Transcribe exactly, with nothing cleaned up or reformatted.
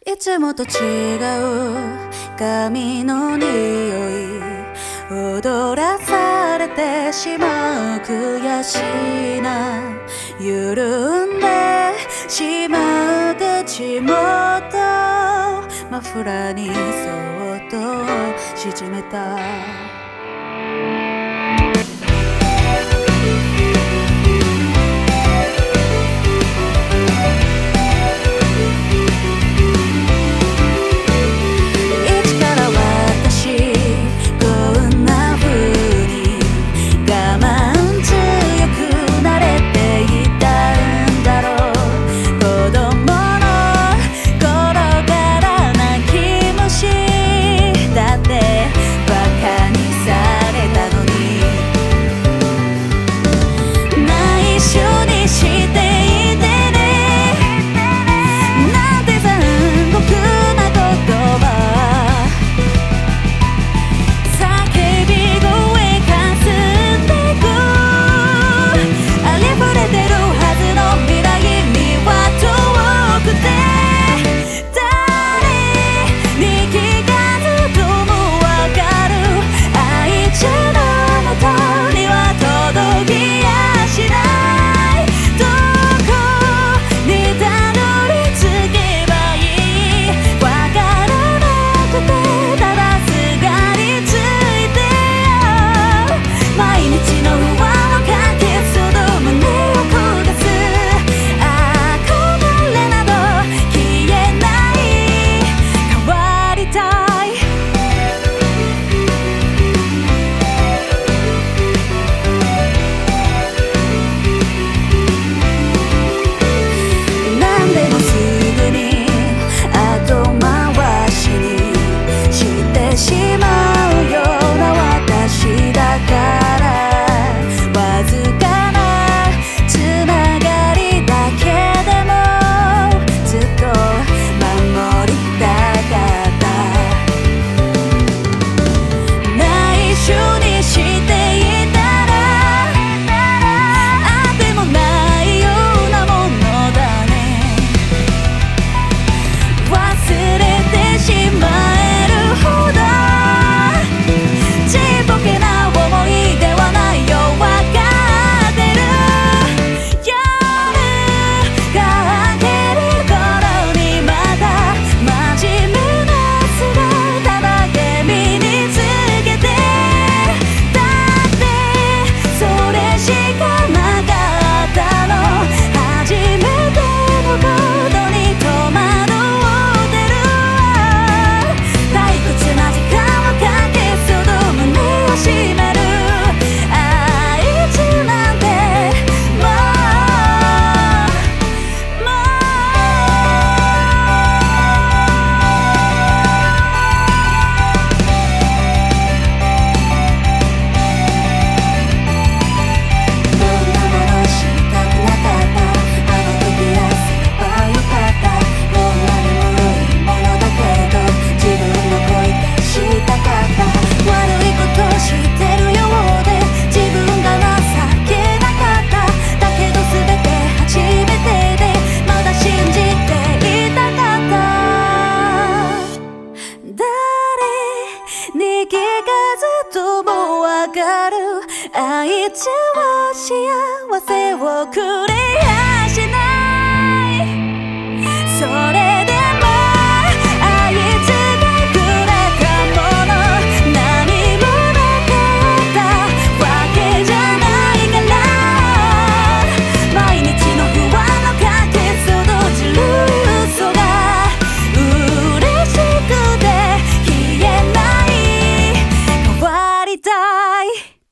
いつもと違う髪の匂い踊らされてしまう悔しいな緩んでしまう口元マフラーにそっと沈めたあいつは幸せをくれやしないそれでもあいつがくれたもの何もなかったわけじゃないから毎日の不安をかけそじる嘘が嬉しくて消えない変わりたい